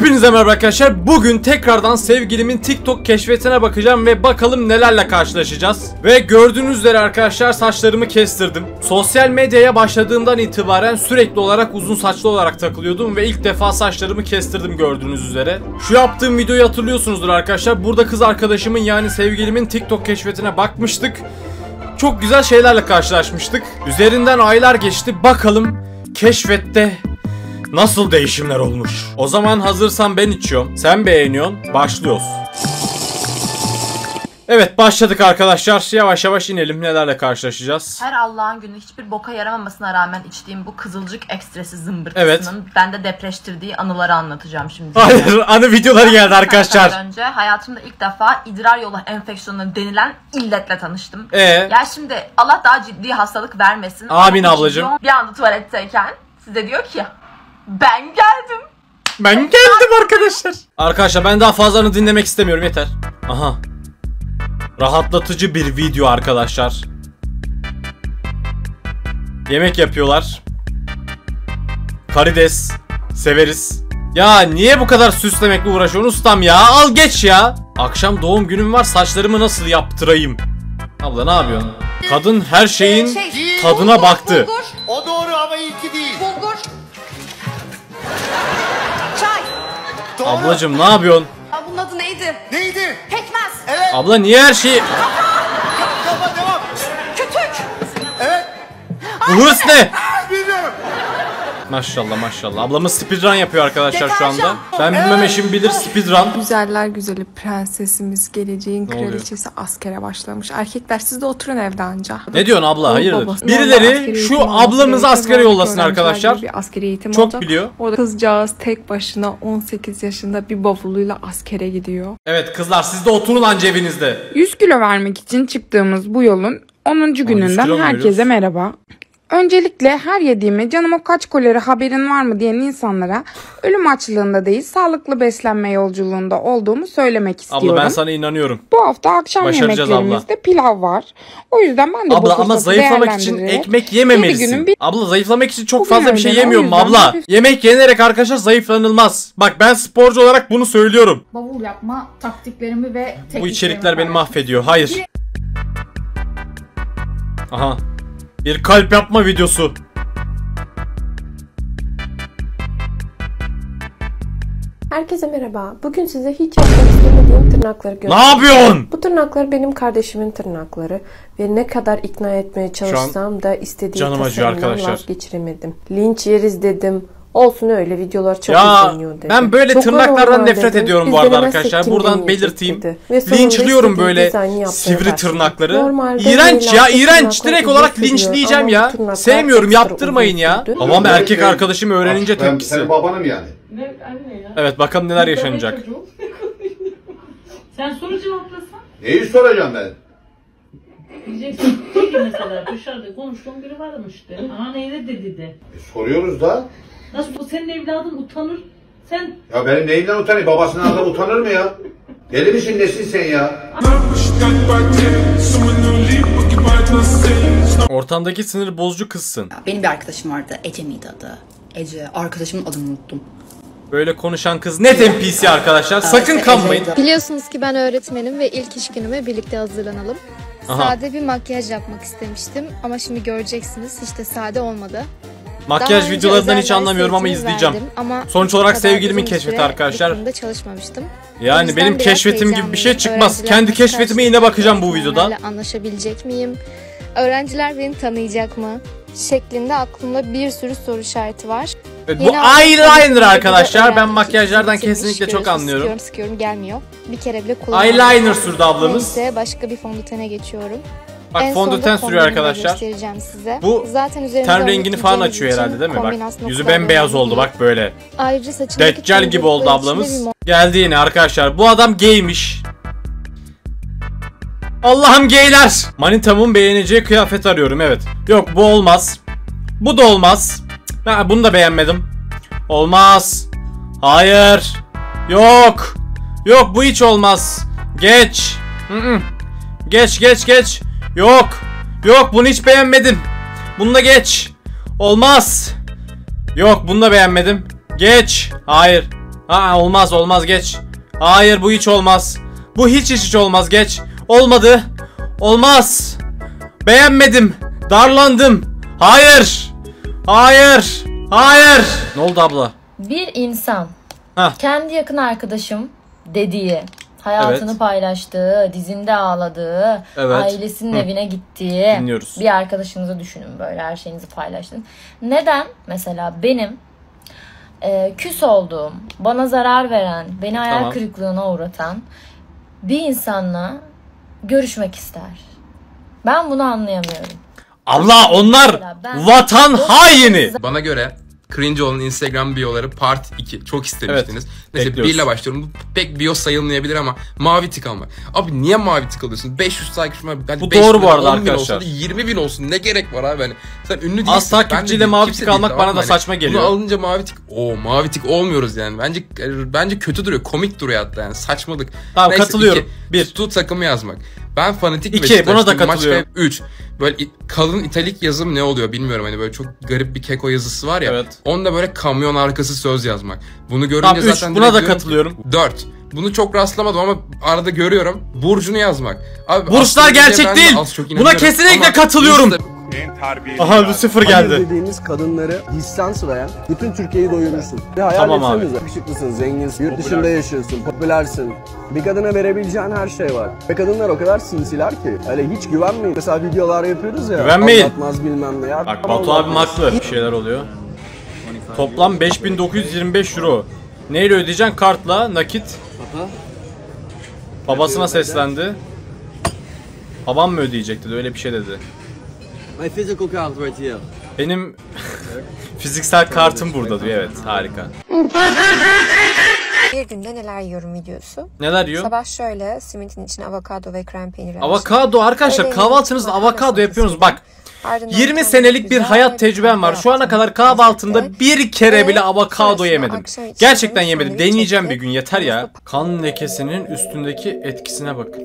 Hepinize merhaba arkadaşlar. Bugün tekrardan sevgilimin TikTok keşfetine bakacağım ve bakalım nelerle karşılaşacağız. Ve gördüğünüz üzere arkadaşlar saçlarımı kestirdim. Sosyal medyaya başladığımdan itibaren sürekli olarak uzun saçlı olarak takılıyordum ve ilk defa saçlarımı kestirdim gördüğünüz üzere. Şu yaptığım videoyu hatırlıyorsunuzdur arkadaşlar. Burada kız arkadaşımın yani sevgilimin TikTok keşfetine bakmıştık. Çok güzel şeylerle karşılaşmıştık. Üzerinden aylar geçti. Bakalım keşfette nasıl değişimler olmuş? O zaman hazırsan ben içiyorum. Sen beğeniyorsun. Başlıyoruz. Evet başladık arkadaşlar. Yavaş yavaş inelim. Nelerle karşılaşacağız? Her Allah'ın günü hiçbir boka yaramamasına rağmen içtiğim bu kızılcık ekstresi zımbırtısının bende depreştirdiği anıları anlatacağım şimdi. Hayır, anı videoları geldi arkadaşlar. Önce hayatımda ilk defa idrar yolu enfeksiyonu denilen illetle tanıştım. Ya şimdi Allah daha ciddi hastalık vermesin. Amin ablacığım. Bir anda tuvaletteyken size diyor ki ben geldim. Ben geldim arkadaşlar. Arkadaşlar ben daha fazlasını dinlemek istemiyorum, yeter. Aha. Rahatlatıcı bir video arkadaşlar. Yemek yapıyorlar. Karides severiz. Ya niye bu kadar süslemekle uğraşıyorsun ustam ya? Al geç ya. Akşam doğum günüm var, saçlarımı nasıl yaptırayım? Abla ne yapıyorsun? Kadın her şeyin tadına baktı. Bulgur. O doğru ama ilki değil. Bulgur. Çay. Doğru. Ablacım ne yapıyorsun? Ya bunun adı neydi? Neydi? Pekmez. Evet. Abla niye her şeyi... Kafa devam. Kütük. Evet. Bu hırs ne? Bilmiyorum. Maşallah maşallah. Ablamız speedrun yapıyor arkadaşlar şu anda. Ben bilmem, eşim bilir speedrun. Güzeller güzeli prensesimiz, geleceğin Ne oluyor? kraliçesi askere başlamış. Erkekler siz de oturun evde anca. Ne diyorsun abla? Hayırdır? Babası Birileri askeri şu eğitim alması ablamızı gerekiyor. askere yollasın Öğrenciler arkadaşlar. gibi bir askeri eğitim Çok olacak. biliyor. O da kızcağız tek başına 18 yaşında bir bavuluyla askere gidiyor. Evet kızlar, siz de oturun anca evinizde. 100 kilo vermek için çıktığımız bu yolun 10. 100 gününden kilo mu herkese veriyoruz? merhaba. Öncelikle her yediğimi canım o kaç kolori haberin var mı diyen insanlara ölüm açlığında değil sağlıklı beslenme yolculuğunda olduğumu söylemek istiyorum. Abla ben sana inanıyorum. Bu hafta akşam Başaracağız yemeklerimizde pilav var. O yüzden ben de bu Abla ama fırsatı zayıflamak için değerlendirerek ekmek 7 günün yememelisin. bir Abla zayıflamak için çok Bugün fazla bir şey öğlen, yemiyorum o yüzden abla. hafif- Yemek yenerek arkadaşlar zayıflanılmaz. Bak ben sporcu olarak bunu söylüyorum. Bavul yapma taktiklerimi ve tekniklerimi Bu içerikler beni paylaştım. mahvediyor. Hayır. Aha. Bir kalp yapma videosu. Herkese merhaba. Bugün size hiç yapmak istemediğim tırnakları Ne göstereceğim. yapıyorsun? Bu tırnaklar benim kardeşimin tırnakları ve ne kadar ikna etmeye çalışsam da istediği canım acıyor tasarımdan arkadaşlar. vazgeçiremedim. Linç yeriz dedim. Olsun öyle, videolar çok Ya izleniyor dedi. ben böyle Çok tırnaklardan normal nefret dedim. ediyorum Biz bu arada denemezsek arkadaşlar. kim Buradan deneyecek belirteyim. dedi. Ve sonunda Linçliyorum istediği böyle dizaynı yapmaya sivri başladı. tırnakları. Normalde İğrenç ya, yayınlarda iğrenç. tırnaklar Direkt olarak uzun sürüyor linçleyeceğim ama ya. bu tırnaklar Sevmiyorum, ekstra yaptırmayın uzun ya. sürdü. Ama erkek arkadaşım öğrenince tepkisi. Senin babanım yani. Ne anne ya? Evet bakalım neler yaşanacak. Sen soru cevaplasan Neyi soracağım ben? diyeceksin. Peki mesela dışarıda konuştuğum biri varmış de. Ana neydi dedi de. Soruyoruz da. Nasıl bu senin evladın utanır? Sen Ya benim neyimden utanayım? Babasının ağzından utanır mı ya? Deli misin, nesin sen ya? Ortamdaki sinir bozucu kızsın. Benim bir arkadaşım vardı. Ece miydi adı? Ece. Arkadaşımın adını unuttum. Böyle konuşan kız net NPC arkadaşlar. Sakın kanmayın. Biliyorsunuz ki ben öğretmenim ve ilk iş günüme birlikte hazırlanalım. Aha. Sade bir makyaj yapmak istemiştim ama şimdi göreceksiniz hiç de sade olmadı. Daha Makyaj önce videolarından hiç özel anlamıyorum ama eğitimini izleyeceğim. verdim ama Sonuç bu olarak kadar sevgilimin uzun keşfeti süre arkadaşlar. bu konuda çalışmamıştım. O Yani yüzden benim biraz keşfetim gibi bir şey heyecanlıyım. çıkmaz. Öğrenciler Kendi nasıl keşfetime yine bakacağım bu karşılayacak, videoda. onlarla anlaşabilecek miyim? Öğrenciler beni tanıyacak mı? Şeklinde aklımda bir sürü soru işareti var. Evet, bu Yeni aldığım eyeliner öğrenci arkadaşlar. Ben öğrenci makyajlardan kesinlikle kesinlikle çok anlıyorum. Sıkıyorum gelmiyor. Bir kere bile kullanmadım. Eyeliner sürdü ablamız. Neyse başka bir fondötene geçiyorum. Bak En fondöten sonunda sürüyor kombinimi arkadaşlar. göstereceğim size. Bu zaten üzerinde ten önlük rengini falan giyeceğimiz açıyor için herhalde değil mi? Bak kombinasyon o yüzü kadar bembeyaz önemli oldu değil. bak böyle. Ayrıca saçındaki Deccal gibi tüylü oldu içinde ablamız. bir Geldi yine arkadaşlar. Bu adam gaymiş. Allah'ım gayler. Manitamın beğeneceği kıyafet arıyorum, evet. Yok bu olmaz. Bu da olmaz. Ben bunu da beğenmedim. Olmaz. Hayır. Yok. Yok bu hiç olmaz. Geç. Geç geç geç. Yok. Yok bunu hiç beğenmedim. Bunu da geç. Olmaz. Yok bunu da beğenmedim. Geç. Hayır. Ha olmaz olmaz geç. Hayır bu hiç olmaz. Bu hiç olmaz geç. Olmadı. Olmaz. Beğenmedim. Darlandım. Hayır. Hayır. Hayır. Ne oldu abla? Bir insan kendi yakın arkadaşım dediği, hayatını paylaştığı, dizinde ağladığı, ailesinin evine gittiği bir arkadaşınızı düşünün, böyle her şeyinizi paylaştın. Neden mesela benim küs olduğum, bana zarar veren, beni hayal kırıklığına uğratan bir insanla görüşmek ister? Ben bunu anlayamıyorum. Abla onlar vatan haini. Bana göre cringe olan Instagram biyoları part 2 çok istemiştiniz. Mesela 1 ile başlıyorum. Bu pek bio sayılmayabilir ama mavi tik almak. Abi niye mavi tik alıyorsun? 500 takipçim var. Bu doğru bu arada arkadaşlar. Olsun, 20.000 olsun. Ne gerek var abi? Hani sen ünlü değilsin. Az takipçiyle mavi tik almak değil, bana da saçma geliyor. Bunu alınca mavi tik. Mavi tik olmuyoruz yani. Bence kötü duruyor. Komik duruyor hatta yani. Saçmalık. Tamam neyse, katılıyorum. 1. Tutu takımı yazmak. Ben fanatik 2. Buna da katılıyorum. 3. Böyle kalın italik yazım ne oluyor bilmiyorum, hani böyle çok garip bir keko yazısı var ya. Onda böyle kamyon arkası söz yazmak. Bunu görünce tamam, zaten 3. Buna da katılıyorum. 4. Bunu çok rastlamadım ama arada görüyorum. Burcunu yazmak. Abi, burçlar gerçek değil. Buna kesinlikle katılıyorum. Aha Lucifer geldi. Dediğimiz kadınları hissan sırayan bütün Türkiye'yi doyurursun. Ve hayal etsenize. Yakışıklısın, zenginsin, yurt dışında yaşıyorsun, popülersin. Bir kadına verebileceğin her şey var. Ve kadınlar o kadar sinsiler ki. Öyle hiç güvenmeyin. Mesela videolar yapıyoruz ya. Güvenmeyin. Anlatmaz bilmem ne ya. Bak Batu abim haklı. Bir şeyler oluyor. Toplam 5925 euro. Neyle ödeyeceksin? Kartla, nakit. Babasına seslendi. Babam mı ödeyecek dedi, öyle bir şey dedi. Benim fiziksel kartım burada diyor, evet, harika. Bir günde neler yiyorum videosu. Neler yiyor? Sabah şöyle simitin içine avokado ve krem peyniri. Avokado arkadaşlar, kahvaltınızda avokado yapıyorsunuz bak. 20 senelik bir hayat tecrübem var. Şu ana kadar kahvaltımda bir kere bile avokado yemedim. Gerçekten yemedim. Deneyeceğim bir gün, yeter ya. Kan lekesinin üstündeki etkisine bak.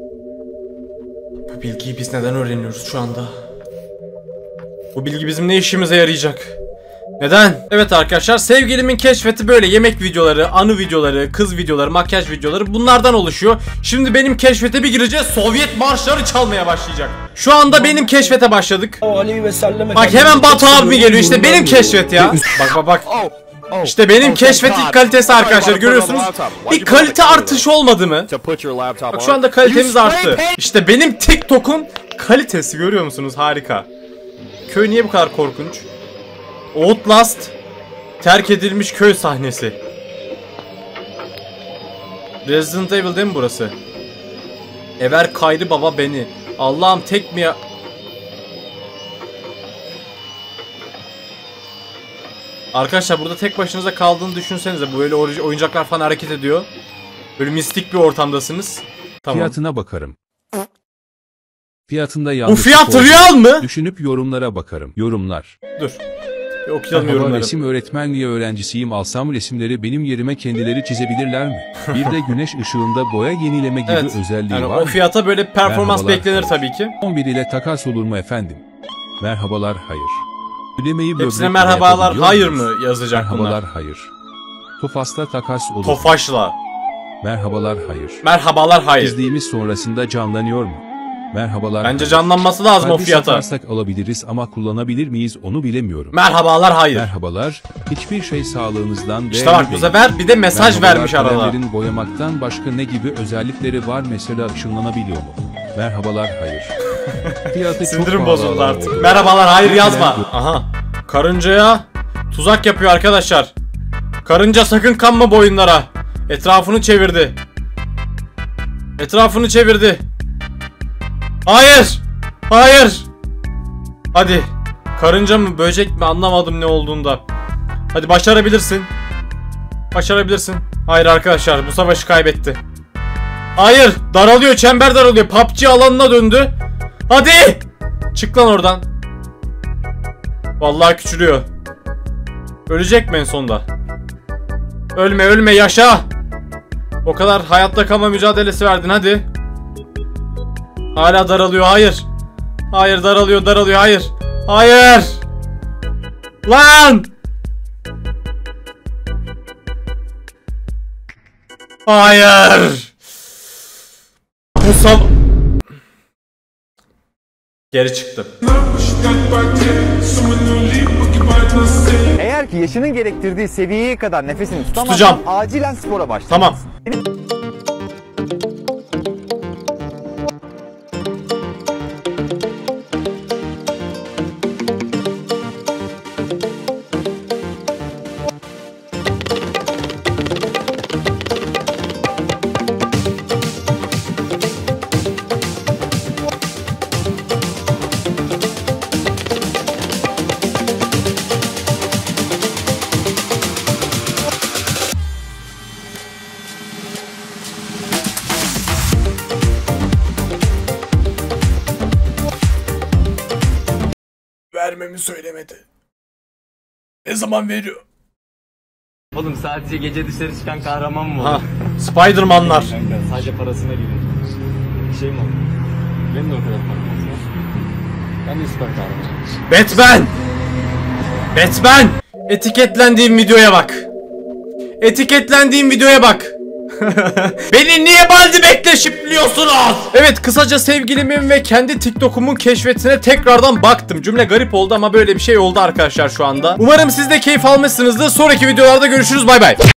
Bu bilgiyi biz neden öğreniyoruz şu anda? Bu bilgi bizim ne işimize yarayacak? Neden? Evet arkadaşlar, sevgilimin keşfeti böyle yemek videoları, anı videoları, kız videoları, makyaj videoları bunlardan oluşuyor. Şimdi benim keşfete bir gireceğiz, Sovyet marşları çalmaya başlayacak. Şu anda benim keşfete başladık. Bak hemen Batu abi geliyor, işte benim keşfet ya. Bak. İşte benim keşfetin kalitesi arkadaşlar, görüyorsunuz. Bir kalite artışı olmadı mı? Bak şu anda kalitemiz arttı. İşte benim TikTok'un kalitesi, görüyor musunuz? Harika. Köy niye bu kadar korkunç? Outlast terk edilmiş köy sahnesi. Resident Evil değil mi burası? Ever kaydı baba beni. Allah'ım tek mi ya? Arkadaşlar burada tek başınıza kaldığını düşünsenize. Böyle oyuncaklar falan hareket ediyor. Böyle mistik bir ortamdasınız. Tamam. Fiyatına bakarım. Fiyatında bu fiyat real mı? Düşünüp yorumlara bakarım. Yorumlar. Dur. Okuyalım yorumları. Resim öğretmenliği öğrencisiyim. Alsam resimleri benim yerime kendileri çizebilirler mi? Bir de güneş ışığında boya yenileme gibi özelliği yani var. O fiyata böyle performans beklenir tabii ki. 11 ile takas olur mu efendim? Merhabalar, hayır. Ödemeyi hepsine merhabalar hayır mı yazacak bunlar? Merhabalar hayır. Tofas'ta takas olur. Tofaş'la. Merhabalar hayır. Merhabalar hayır. İzlediğimiz sonrasında canlanıyor mu? Merhabalar. Bence canlanması lazım o fiyata. Satarsak alabiliriz ama kullanabilir miyiz onu bilemiyorum. Merhabalar hayır. Merhabalar. Hiçbir şey sağlığınızdan İşte bak bu sefer bir de mesaj vermiş arada. Kalemlerin boyamaktan başka ne gibi özellikleri var, mesela ışınlanabiliyor mu? Merhabalar hayır. Sindirim bozuldu artık. Merhabalar hayır yazma. Aha. Karıncaya tuzak yapıyor arkadaşlar. Karınca sakın kanma bu oyunlara. Etrafını çevirdi. Etrafını çevirdi. Hayır. Hayır. Hadi. Karınca mı böcek mi anlamadım ne olduğunda. Hadi başarabilirsin. Başarabilirsin. Hayır arkadaşlar bu savaşı kaybetti. Hayır. Daralıyor, çember daralıyor. PUBG alanına döndü. Hadi. Çık lan oradan. Vallahi küçülüyor. Ölecek mi en sonunda? Ölme ölme, yaşa. O kadar hayatta kalma mücadelesi verdin, hadi. Hala daralıyor, hayır. Hayır daralıyor, hayır. Hayır. Lan. Hayır. Geri çıktı. Eğer ki yaşının gerektirdiği seviyeye kadar nefesini tutamazsan acilen spora başla. Tamam. Vermemi söylemedi. Ne zaman veriyor? Oğlum sadece gece dışarı çıkan kahraman mı olur? Spider-Man'lar. Sadece parasına gidiyor. Bir şey mi oldu? Benim de o kadar param var. Ben de süper kahraman. Batman! Batman! Etiketlendiğim videoya bak. Etiketlendiğim videoya bak. Beni niye baldi bekleşipliyorsunuz? Evet, kısaca sevgilimin ve kendi TikTok'umun keşfetine tekrardan baktım. Cümle garip oldu ama böyle bir şey oldu arkadaşlar şu anda. Umarım siz de keyif almışsınızdır. Sonraki videolarda görüşürüz. Bay bay.